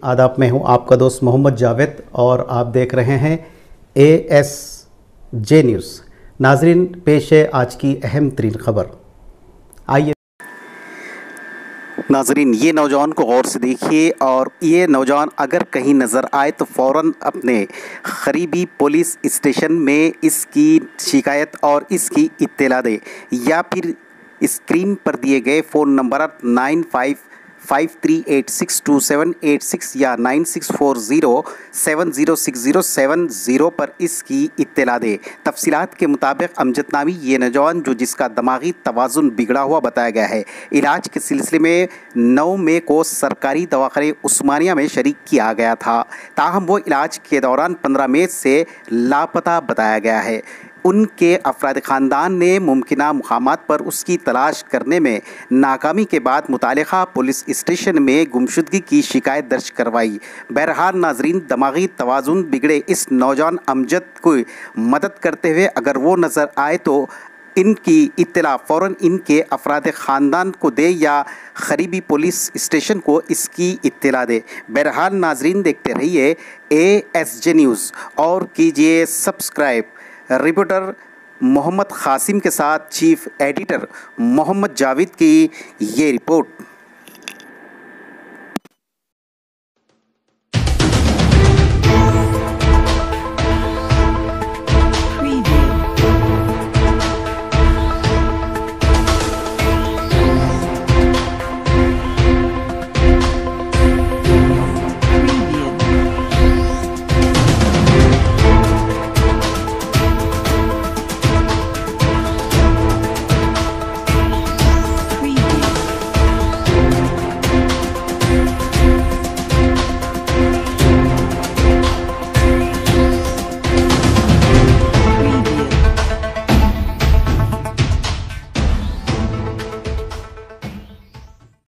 आदाब, मैं हूं आपका दोस्त मोहम्मद जावेद और आप देख रहे हैं ASJ न्यूज़। नाजरीन, पेश है आज की अहम तरीन खबर। आइए नाजरीन, ये नौजवान को गौर से देखिए और ये नौजवान अगर कहीं नज़र आए तो फ़ौरन अपने करीबी पुलिस स्टेशन में इसकी शिकायत और इसकी इत्तला दे, या फिर स्क्रीन पर दिए गए फ़ोन नंबर 9553862786 या 9640706070 पर इसकी इत्तला दे। तफसीलात के मुताबिक अमजद नामी ये नौजवान जिसका दिमागी तवाज़ुन बिगड़ा हुआ बताया गया है, इलाज के सिलसिले में 9 मई को सरकारी दवाखाने उस्मानिया में शरीक किया गया था। ताहम वो इलाज के दौरान 15 मई से लापता बताया गया है। उनके अफराद ख़ानदान ने मुमकिना मुकामात पर उसकी तलाश करने में नाकामी के बाद मुतालिका पुलिस स्टेशन में गुमशुदगी की शिकायत दर्ज करवाई। बहरहाल नाजरीन, दिमागी तवाज़ुन बिगड़े इस नौजवान अमजद को मदद करते हुए अगर वो नज़र आए तो इनकी इत्तला फ़ौरन इनके अफराद ख़ानदान को दे या करीबी पुलिस स्टेशन को इसकी इत्तला दे। बहरहाल नाजरीन, देखते रहिए ASJ न्यूज़ और कीजिए सब्सक्राइब। रिपोर्टर मोहम्मद क़ासिम के साथ चीफ एडिटर मोहम्मद जावेद की ये रिपोर्ट।